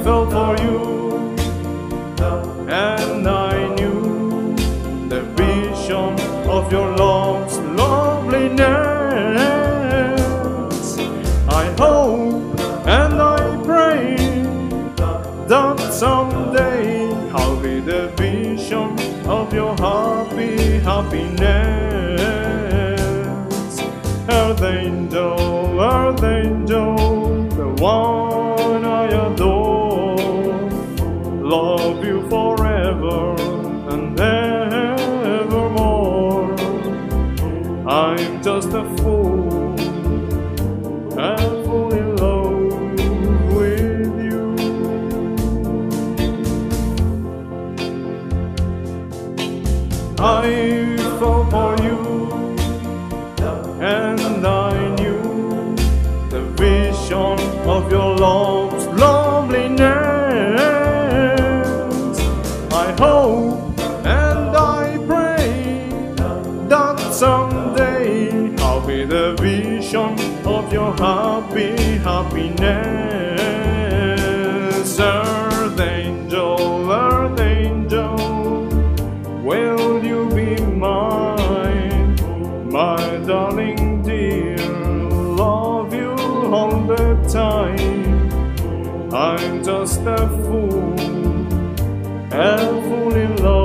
fell for you, and I knew the vision of your love's loveliness. I hope and I pray that someday I'll be the vision of your happiness. Earth angel, the one I adore, love you forever and evermore. I'm just a fool, in love with you. I fell for you, and I knew the vision of your love's loveliness. I hope and I pray that someday I'll be the vision of your happiness. Earth angel, will you be mine, my darling dear? Love you all the time. I'm just a fool in love.